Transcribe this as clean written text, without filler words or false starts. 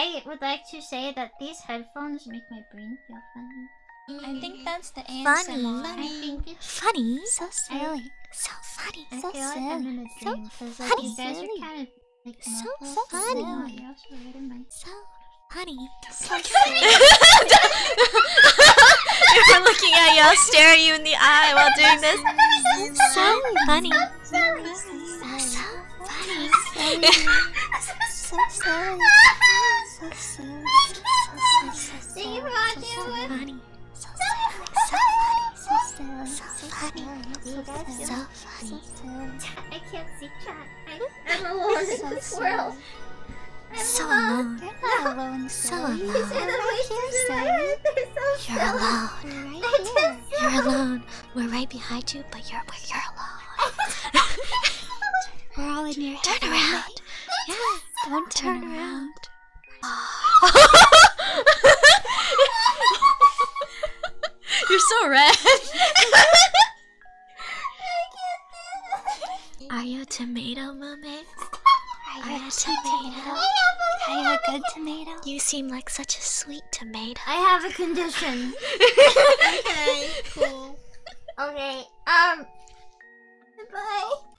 I would like to say that these headphones make my brain feel funny. I think that's the answer. I think it's funny. So silly. So funny. I So feel like silly. I'm in a dream because like you guys are kind of like So muffled. funny. You're also right in my So funny. So You're looking at y'all, stare at you in the eye while doing this. So funny. So silly. So funny. So silly. So silly. Thank you for watching. Funny. So silly. So funny. So funny. I can't see chat. I'm alone in this world. So alone. You're not alone. So These are the alone. voices in my head. They're so You're silly. alone. They're just You're alone. We're right behind you, but you're alone. We're all in your head. Turn around. Yeah. Don't turn around. You're so red. Are you a tomato, Mumei? Are you a tomato? Are you a good tomato? You seem like such a sweet tomato. I have a condition. Okay, cool. Okay, bye.